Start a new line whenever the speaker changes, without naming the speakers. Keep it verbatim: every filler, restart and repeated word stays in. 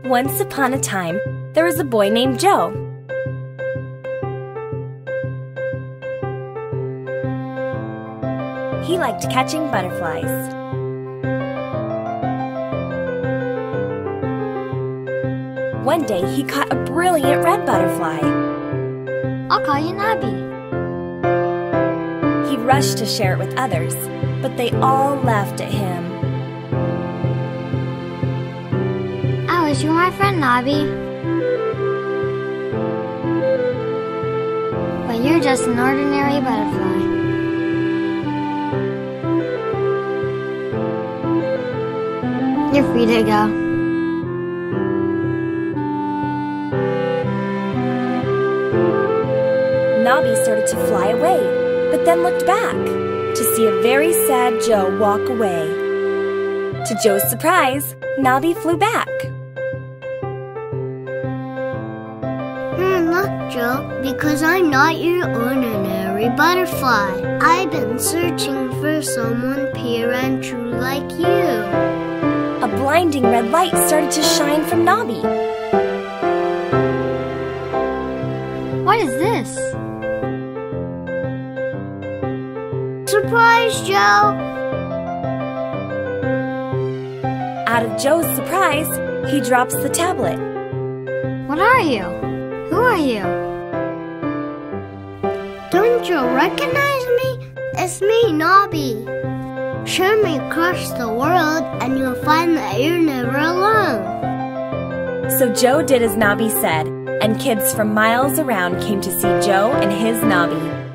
Once upon a time, there was a boy named Joe. He liked catching butterflies. One day, he caught a brilliant red butterfly.
I'll call you Nobby.
He rushed to share it with others, but they all laughed at him.
I wish you were my friend, Nobby. But you're just an ordinary butterfly. You're free to go.
Nobby started to fly away, but then looked back to see a very sad Joe walk away. To Joe's surprise, Nobby flew back.
Hmm, look, Joe, because I'm not your ordinary butterfly. I've been searching for someone pure and true like you.
A blinding red light started to shine from Nobby.
What is this?
Surprise, Joe!
Out of Joe's surprise, he drops the tablet.
What are you? Who are you?
Don't you recognize me? It's me, Nobby. Show me across the world and you'll find that you're never alone.
So Joe did as Nobby said, and kids from miles around came to see Joe and his Nobby.